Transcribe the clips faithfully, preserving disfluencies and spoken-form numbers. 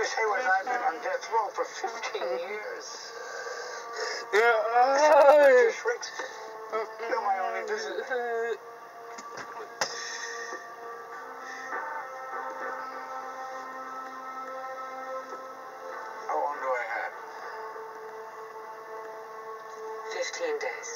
Miss Hayward, I've been on death row for fifteen years. Yeah. Shrinks. You're my only visitor. How long do I have? Fifteen days.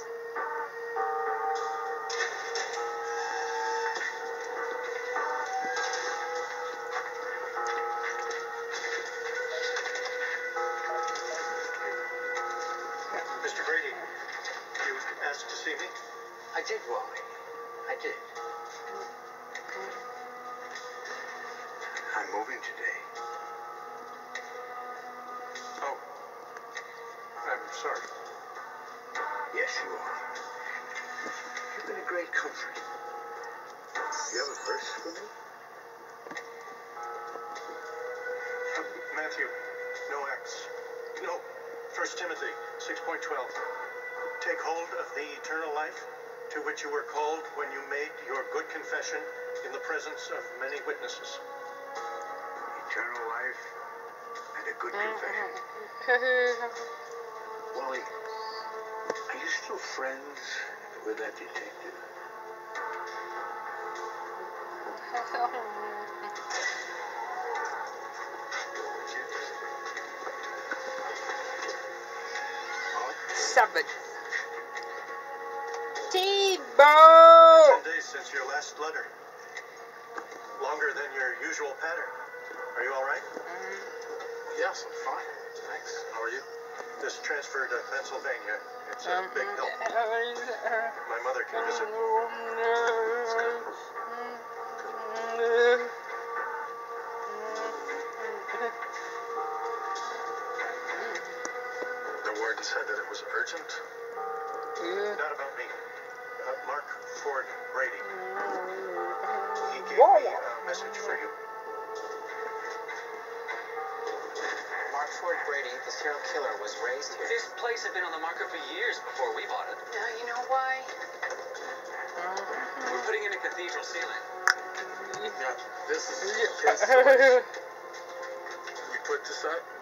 Mister Grady, you asked to see me? I did, Wally. I did. I'm moving today. Oh. I'm sorry. Yes, you are. You've been a great comfort. You have a verse for me? Uh, Matthew, no Acts. No, First Timothy six point twelve. Take hold of the eternal life to which you were called when you made your good confession in the presence of many witnesses. Eternal life and a good confession. Wally, are you still friends with that detective? Seven. T-Bo! Ten days since your last letter. Longer than your usual pattern. Are you all right? Yes, I'm fine. Thanks. How are you? This transfer to Pennsylvania. It's a big help. My mother can visit. The warden said that it was urgent. Not about me. Uh, Mark Ford Brady. He gave Whoa. me a message for you. Mark Ford Brady, the serial killer, was raised here. This place had been on the market for years before we bought it. Now, you know why? We're putting in a cathedral ceiling. Yeah, this is Yeah. his choice. We put this up.